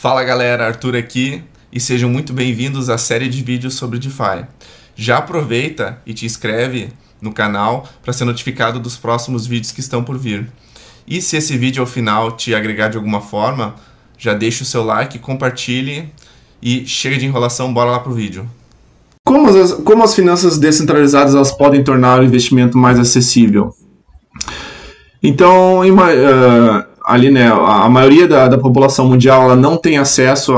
Fala galera, Arthur aqui e sejam muito bem-vindos à série de vídeos sobre DeFi. Já aproveita e te inscreve no canal para ser notificado dos próximos vídeos que estão por vir. E se esse vídeo ao final te agregar de alguma forma, já deixa o seu like, compartilhe e chega de enrolação, bora lá pro vídeo. Como as finanças descentralizadas elas podem tornar o investimento mais acessível? Então, ali, né, a maioria da população mundial ela não tem acesso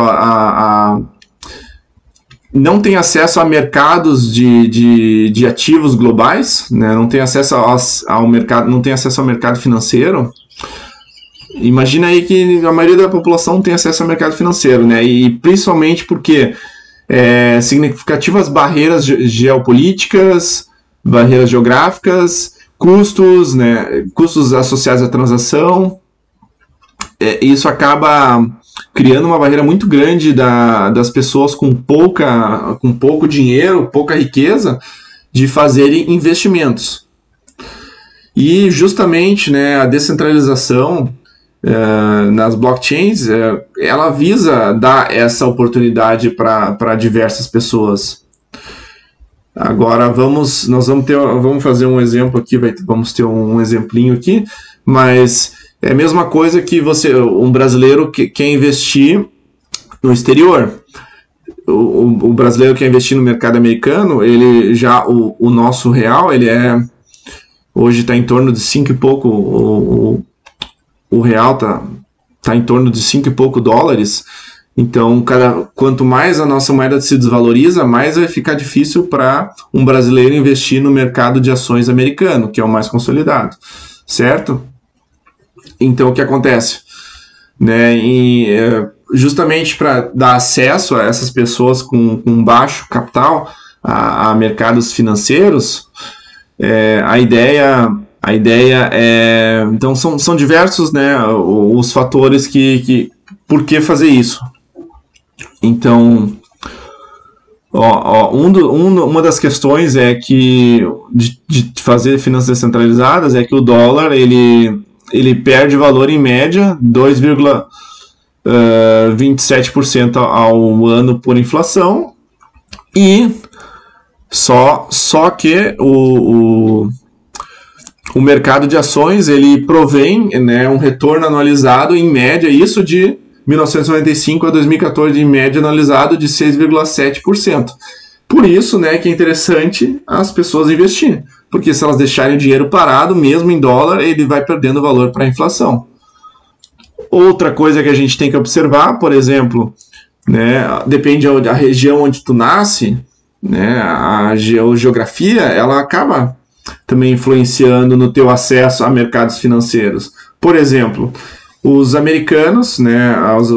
não tem acesso a mercados de ativos globais, né, não tem acesso ao mercado, não tem acesso ao mercado financeiro. Imagina aí que a maioria da população não tem acesso ao mercado financeiro, né, e principalmente porque significativas barreiras geopolíticas, barreiras geográficas, custos, né, custos associados à transação. Isso acaba criando uma barreira muito grande das pessoas com pouco dinheiro, pouca riqueza, de fazerem investimentos. E justamente, né, a descentralização nas blockchains, ela visa dar essa oportunidade para diversas pessoas. Agora vamos fazer um exemplo aqui, vamos ter um exemplinho aqui, mas é a mesma coisa que um brasileiro que quer investir no exterior. O brasileiro que quer investir no mercado americano, ele já o nosso real, ele hoje está em torno de 5 e pouco, o real tá em torno de 5 e pouco dólares. Então, quanto mais a nossa moeda se desvaloriza, mais vai ficar difícil para um brasileiro investir no mercado de ações americano, que é o mais consolidado, certo? Então, o que acontece? Né, justamente para dar acesso a essas pessoas com baixo capital a mercados financeiros, a ideia é... Então, são diversos, né, os fatores por que fazer isso. Então, uma das questões é que de fazer finanças descentralizadas é que o dólar ele perde valor em média 2,27% ao ano por inflação, e só que o mercado de ações ele provém, né, um retorno anualizado em média, isso de 1995 a 2014, em média anualizado de 6,7%. Por isso, né, que é interessante as pessoas investirem, porque se elas deixarem o dinheiro parado, mesmo em dólar, ele vai perdendo valor para a inflação. Outra coisa que a gente tem que observar, por exemplo, né, depende da região onde tu nasce, né, a geografia, ela acaba também influenciando no teu acesso a mercados financeiros. Por exemplo, os americanos, né,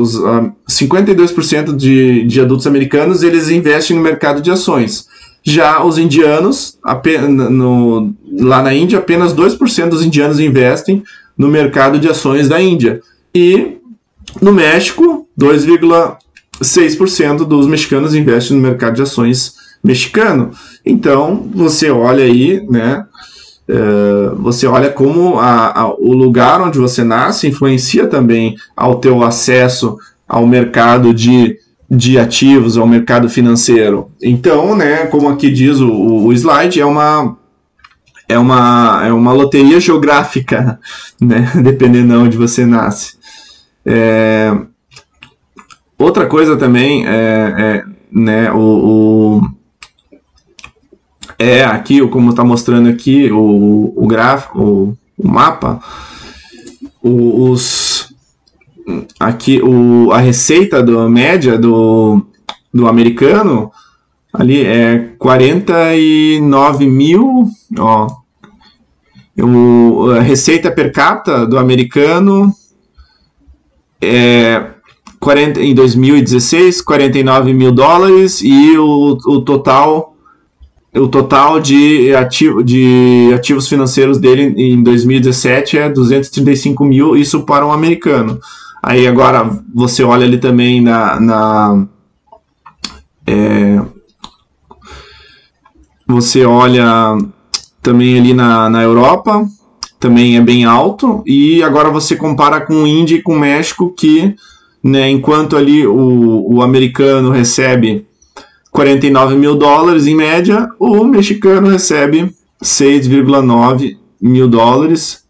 52% de adultos americanos, eles investem no mercado de ações. Já os indianos, lá na Índia, apenas 2% dos indianos investem no mercado de ações da Índia. E no México, 2,6% dos mexicanos investem no mercado de ações mexicano. Então, você olha aí, né, você olha como o lugar onde você nasce influencia também ao teu acesso ao mercado de ativos, ao mercado financeiro. Então, né, como aqui diz o slide, é uma loteria geográfica, né, dependendo de onde você nasce. Outra coisa também né, aqui, como está mostrando aqui o gráfico, o mapa, aqui a receita média do americano ali é 49 mil, ó, a receita per capita do americano em 2016, 49 mil dólares, e o total de ativos financeiros dele em 2017 é 235 mil, isso para um americano. Aí agora você olha ali também você olha também ali na Europa, também é bem alto, e agora você compara com Índia e com México, que né? Enquanto ali o americano recebe 49 mil dólares em média, o mexicano recebe 6,9 mil dólares.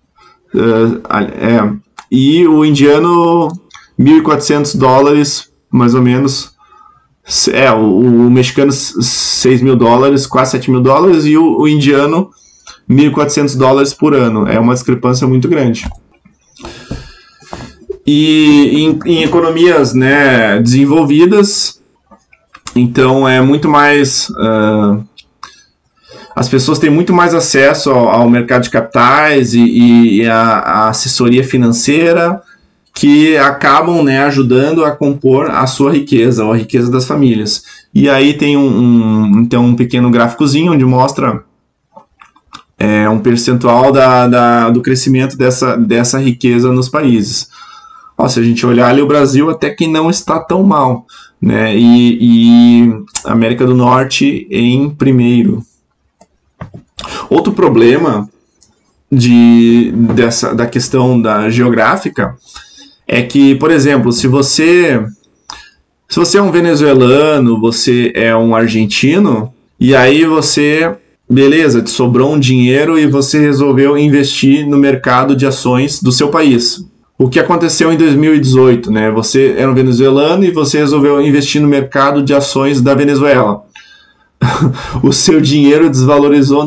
E o indiano 1.400 dólares, mais ou menos. O mexicano 6 mil dólares, quase 7 mil dólares, e o indiano 1.400 dólares por ano. É uma discrepância muito grande. E em economias, né, desenvolvidas, então é muito mais... as pessoas têm muito mais acesso ao mercado de capitais e à assessoria financeira, que acabam, né, ajudando a compor a sua riqueza, ou a riqueza das famílias. E aí tem um pequeno gráficozinho onde mostra um percentual do crescimento dessa riqueza nos países. Se a gente olhar ali, o Brasil até que não está tão mal, né? E América do Norte em primeiro. Outro problema da questão geográfica é que, por exemplo, se você é um venezuelano, você é um argentino, e aí beleza, te sobrou um dinheiro e você resolveu investir no mercado de ações do seu país. O que aconteceu em 2018, né? Você era um venezuelano e você resolveu investir no mercado de ações da Venezuela. O seu dinheiro desvalorizou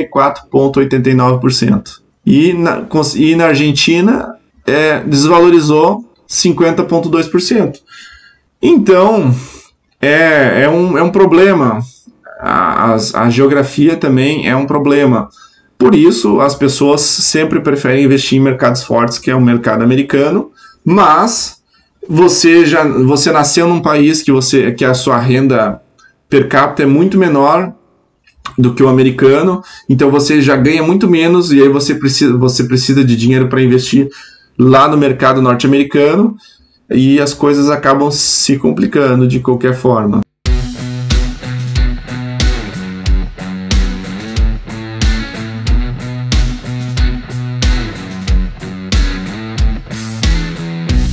94,89%. E na Argentina desvalorizou 50,2%. Então, é um problema. A geografia também é um problema. Por isso, as pessoas sempre preferem investir em mercados fortes, que é o mercado americano, mas você nasceu num país que a sua renda per capita é muito menor do que o americano, então você já ganha muito menos, e aí você precisa de dinheiro para investir lá no mercado norte-americano, e as coisas acabam se complicando de qualquer forma.